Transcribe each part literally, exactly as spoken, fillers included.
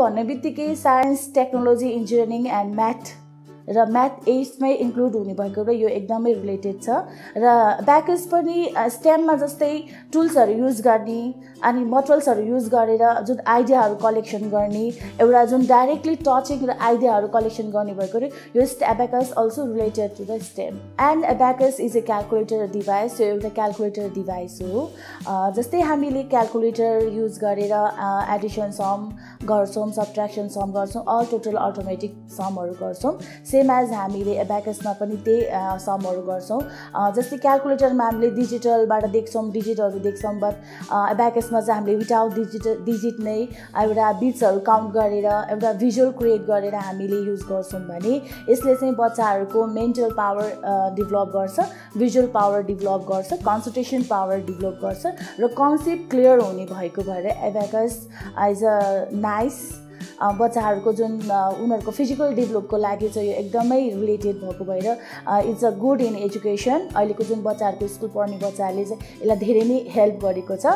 भन्ने बित्तिकै science technology engineering and math र म्याथ एट्समै इन्क्लुड हुने भएको र यो एकदमै रिलेटेड छ र अबाकस पनि स्टेममा जस्तै टुल्सहरू युज गर्ने अनि मटेरियल्सहरू युज गरेर जुन आइडियाहरू कलेक्सन गर्ने एउटा जुन डाइरेक्टली टचिङ र आइडियाहरू कलेक्सन गर्ने भएको र यो abacus also related to the STEM and abacus is a calculator device यो एउटा क्यालकुलेटर डिभाइस हो जस्तै हामीले क्यालकुलेटर युज गरेर एडिसन सम गर्छौँ सब्ट्र्याक्सन सम गर्छौँ अल टोटल अटोमेटिक समहरू गर्छौँ सेम एज हामीले अबाकसमा पनि त्यही समहरू गर्छौँ जस्तै क्यालकुलेटरमा हामीले डिजिटलबाट देख्छौँ डिजिटहरू देख्छौँ बट अबाकसमा चाहिँ हामीले विदाउट डिजिटल डिजिट नै एउटा बिट्सहरू काउन्ट गरेर एउटा भिजुअल क्रिएट गरेर हामीले युज गर्छौँ भने यसले चाहिँ बच्चाहरूको मेन्टल पावर डेभलप गर्छ भिजुअल पावर डेभलप गर्छ कन्सन्ट्रेसन पावर डेभलप गर्छ र कन्सेप्ट क्लियर हुने भएको भएर अबाकस इज अ नाइस बच्चाहरूको जुन उनीहरूको फिजिकल डेभलपको लागि चाहिँ यो एकदमै रिलेटेड भएको भएर it's a good in education अहिलेको जुन बच्चाहरूको स्कुल पढ्ने बच्चाहरूले चाहिँ यसलाई धेरै नै हेल्प गरेको छ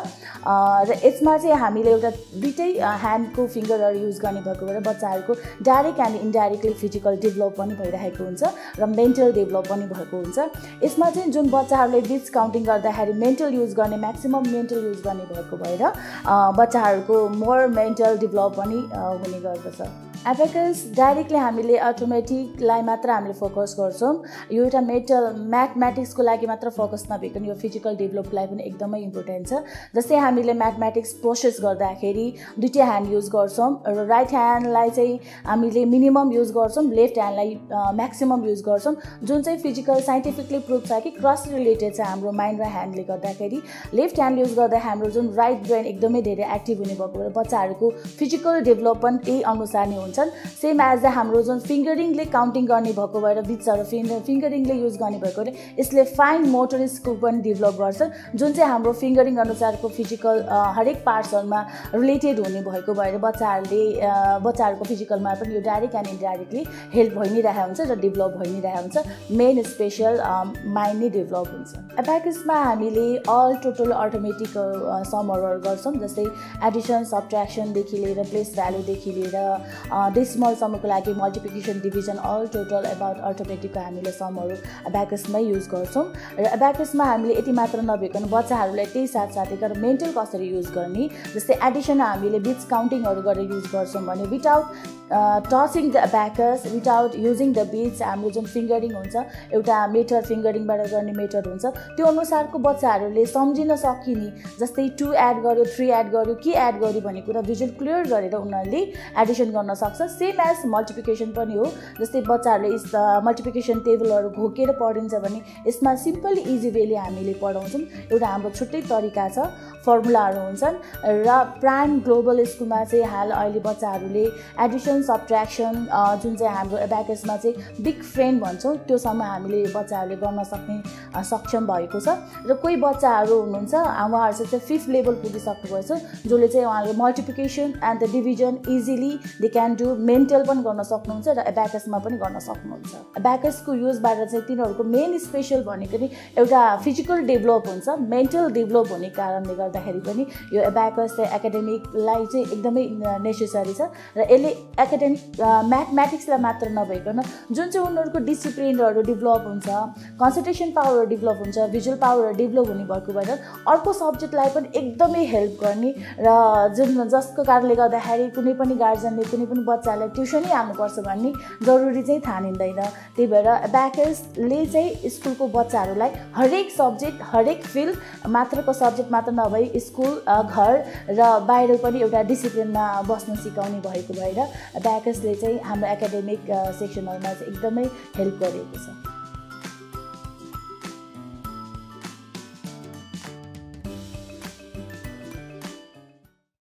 र यसमा चाहिँ हामीले एउटा दुइटै ह्यान्डको फिङ्गरहरू युज गर्ने भएको भएर बच्चाहरूको direct and indirectly physical develop पनि भइरहेको हुन्छ र मेन्टल डेभलप पनि भएको हुन्छ यसमा चाहिँ जुन बच्चाहरूले बिट्स काउन्टिङ गर्दाखेरि मेन्टल युज गर्ने म्याक्सिमम मेन्टल युज गर्ने भएको भएर बच्चाहरूको मोर मेन्टल डेभलप पनि हुने गर्दछ अबाकस डाइरेक्टली हामीले अटोमेटिकलाई मात्र हामीले फोकस गर्छौँ यो एउटा मेटल म्याथमेटिक्सको लागि मात्र फोकस नभइकन यो फिजिकल डेभलपको लागि पनि एकदमै इम्पोर्टेन्ट छ जस्तै हामीले म्याथमेटिक्स प्रोसेस गर्दाखेरि दुईटै ह्यान्ड युज गर्छौँ र राइट ह्यान्डलाई चाहिँ हामीले मिनिमम युज गर्छौँ लेफ्ट ह्यान्डलाई म्याक्सिमम युज गर्छौँ जुन चाहिँ फिजिकल साइन्टिफिकली प्रुभ छ कि क्रस रिलेटेड छ हाम्रो माइन्ड र ह्यान्डले गर्दाखेरि लेफ्ट ह्यान्ड युज गर्दा हाम्रो जुन राइट ब्रेन एकदमै धेरै एक्टिभ हुने भएको भएर बच्चाहरूको फिजिकल डेभलप पनि त्यही अनुसार नै हुन्छन् सेम एज द हाम्रो जुन फिङ्गरिङले काउन्टिङ गर्ने भएको भएर बिट्सहरू फिङ्गर फिङ्गरिङले युज गर्ने भएकोले यसले फाइन मोटर स्किल पनि डेभलप गर्छ जुन चाहिँ हाम्रो फिङ्गरिङ अनुसारको फिजिकल हरेक पार्ट्सहरूमा रिलेटेड हुने भएको भएर बच्चाहरूले बच्चाहरूको फिजिकलमा पनि यो डाइरेक्ट एन्ड इन्डाइरेक्टली हेल्प भइ नै रहेको हुन्छ र डेभलप भइ नै रहेको हुन्छ मेन स्पेसल माइन्ड नै डेभलप हुन्छ अबाकसमा हामीले अल टोटल अटोमेटिक समहरू गर्छौँ जस्तै एडिसन सब्ट्र्याक्सनदेखि लिएर प्लेस भ्यालुदेखि लिएर डेसिमल समको लागि multiplication division all total about अटोमेटिकको हामीले समहरू अबाकसमै युज गर्छौँ र अबाकसमा हामीले यति मात्र नभइकन बच्चाहरूलाई त्यही साथसाथै गरेर मेन्टल कसरी युज गर्ने जस्तै एडिसन हामीले बिट्स काउन्टिङहरू गरेर युज गर्छौँ भने without touching the abacus without using the beads हाम्रो जुन फिङ्गरिङ हुन्छ एउटा मेथड फिङ्गरिङबाट गर्ने मेथड हुन्छ त्यो अनुसारको बच्चाहरूले सम्झिन सकिने जस्तै टू एड गर्यो थ्री एड गर्यो के एड गर्यो भन्ने कुरा भिजुअल क्लियर गरेर उनीहरूले एडिसन गर्न सक्छ सेम एज मल्टिप्लिकेसन पनि हो जस्तै बच्चाहरूले मल्टिप्लिकेसन टेबलहरू घोकेर पढिन्छ भने यसमा सिम्पल इजी वेले हामीले पढाउँछौँ एउटा हाम्रो छुट्टै तरिका छ फर्मुलाहरू हुन्छन् र प्राइम ग्लोबल स्कुलमा चाहिँ हाल अहिले बच्चाहरूले एडिसन सब्ट्र्याक्सन जुन चाहिँ हाम्रो अबाकसमा चाहिँ बिग फ्रेन्ड भन्छौँ त्योसम्म हामीले बच्चाहरूले गर्न सक्ने सक्षम भएको छ र कोही बच्चाहरू हुनुहुन्छ उहाँहरू चाहिँ फिफ्थ लेभल पुगिसक्नुभएको छ जसले चाहिँ उहाँहरूले multiplication and the division easily they can do mental पनि गर्न सक्नुहुन्छ र अबाकसमा पनि गर्न सक्नुहुन्छ अबाकसको युजबाट चाहिँ तिनीहरूको मेन स्पेसल भनेको नि एउटा फिजिकल डेभलप हुन्छ मेन्टल डेभलप हुने कारणले गर्दाखेरि पनि यो अबाकस चाहिँ एकाडेमिकलाई चाहिँ एकदमै नेसेसरी छ र यसले एकाडेमिक म्याथमेटिक्सलाई मात्र नभइकन जुन चाहिँ उनीहरूको डिसिप्लिनहरू डेभलप हुन्छ कन्सन्ट्रेसन पावर डेभलप हुन्छ भिजुअल पावर डेभलप हुने भएको भएर अर्को सब्जेक्टलाई पनि एकदमै हेल्प गर्ने र जुन जसको कारणले गर्दाखेरि कुनै पनि गार्जियनले कुनै पनि बच्चालाई ट्युसनै हाल्नुपर्छ भन्ने जरुरी चाहिँ ठानिँदैन त्यही भएर अबाकसले चाहिँ स्कुलको बच्चाहरूलाई हरेक सब्जेक्ट हरेक फिल्ड मात्रको सब्जेक्ट मात्र नभई स्कुल घर र बाहिर पनि एउटा डिसिप्लिनमा बस्न सिकाउने भएको भएर अबाकसले चाहिँ हाम्रो एकाडेमिक सेक्सनहरूमा चाहिँ एकदमै हेल्प गरेको छ।